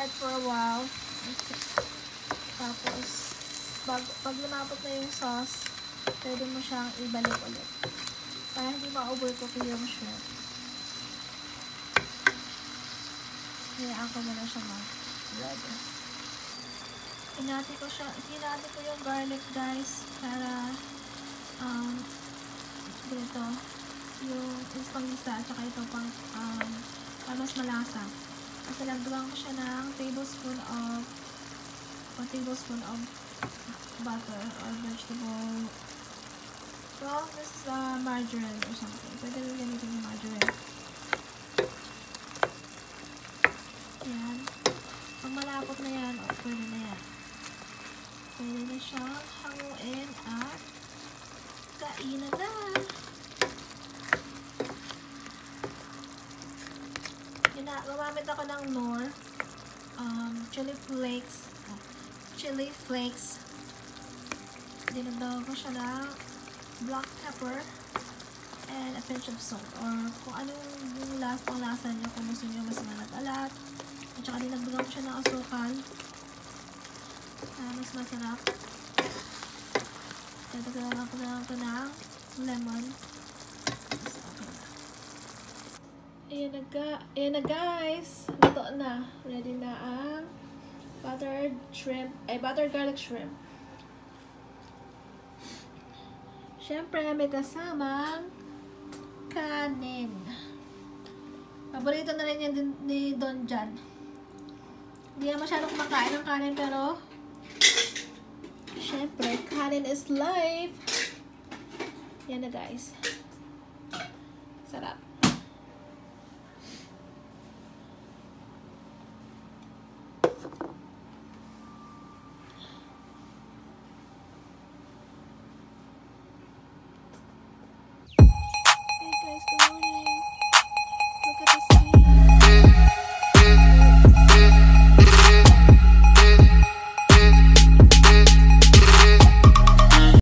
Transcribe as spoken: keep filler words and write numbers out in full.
it for a while. Tapos, pag, pag lumapot na yung sauce, pwede mo siyang ibalik ulit. Para hindi ma-overcook yung shrimp. Hayaan ko muna siya mag-red. Hinati ko siya, hinati ko yung garlic, guys, para um, dito, yung pangisa, tsaka ito pang um, para mas malasa. Kasi nagdawang ko siya ng tablespoon of one tablespoon of butter or vegetable. Well, this is uh, margarine or something. Pwede rin gamitin yung margarine. Yan. Pag malapot na yan, oh, pwede na yan. Pwede na siyang hanguin at kainan na. Gumamit ako ng Knorr um, chili flakes oh, chili flakes. Dinagdagan ko siya ng black pepper and a pinch of salt or kung anong yung last pang lasa nyo, kung gusto nyo mas malat-alat. At saka dinagdagan ko siya ng asukal para mas masarap. Dinagdagan ko na ito ng lemon. Ayan na, ayan na guys. Luto na. Ready na ang buttered shrimp, ay buttered garlic shrimp. Siyempre, may kasamang kanin. Paborito na rin yan din, ni Don Jan. Hindi na masyadong kumakain ng kanin, pero siyempre, kanin is life. Yan na guys. Sarap.